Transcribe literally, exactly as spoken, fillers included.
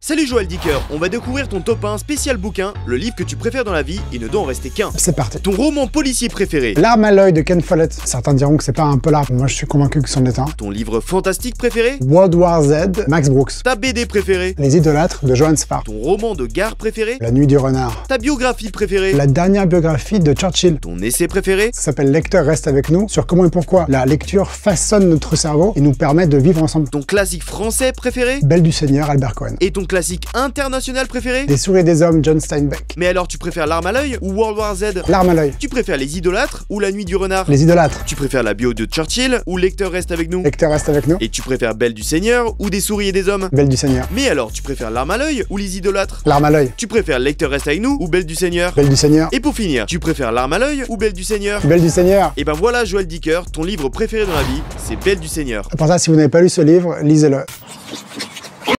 Salut Joël Dicker, on va découvrir ton top un spécial bouquin, le livre que tu préfères dans la vie, il ne doit en rester qu'un. C'est parti. Ton roman policier préféré. L'arme à l'œil de Ken Follett. Certains diront que c'est pas un polar, moi je suis convaincu que c'en est un. Ton livre fantastique préféré. World War Z, Max Brooks. Ta B D préférée. Les idolâtres de Johann Sfar. Ton roman de gare préféré. La nuit du renard. Ta biographie préférée. La dernière biographie de Churchill. Ton essai préféré. Ça s'appelle Lecteur reste avec nous, sur comment et pourquoi la lecture façonne notre cerveau et nous permet de vivre ensemble. Ton classique français préféré. Belle du Seigneur, Albert Cohen. Et ton classique international préféré. Des souris et des hommes, John Steinbeck. Mais alors tu préfères l'arme à l'œil ou World War Z? L'arme à l'œil. Tu préfères les idolâtres ou la nuit du renard? Les idolâtres. Tu préfères la bio de Churchill ou Lecteur reste avec nous? Lecteur reste avec nous. Et tu préfères Belle du Seigneur ou des souris et des hommes? Belle du Seigneur. Mais alors tu préfères l'arme à l'œil ou les idolâtres? L'arme à l'œil. Tu préfères Lecteur reste avec nous ou Belle du Seigneur? Belle du Seigneur. Et pour finir, tu préfères l'arme à l'œil ou Belle du Seigneur? Belle du Seigneur. Et ben voilà Joël Dicker, ton livre préféré dans la vie, c'est Belle du Seigneur. Pour ça, si vous n'avez pas lu ce livre, lisez-le.